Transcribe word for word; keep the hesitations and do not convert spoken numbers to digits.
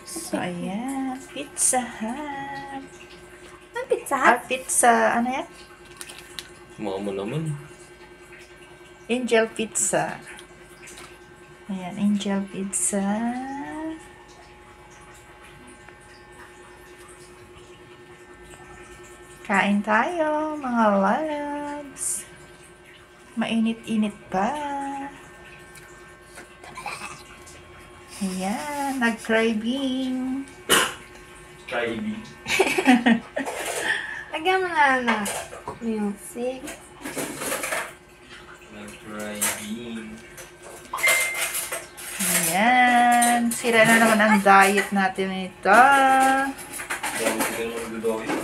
So, ayan. Pizza Hut. Ang pizza Ah, hut? pizza. Ano yan? Mama naman. Angel Pizza. Ayan, Angel Pizza. Kain tayo, mga lalabs. Mainit-init pa. Ayan, nag-craving. Kaibig. Lagyan mo na na music. Nag-driving. Ayan, sira na naman ang diet natin ito. Dami ka naman gagawin.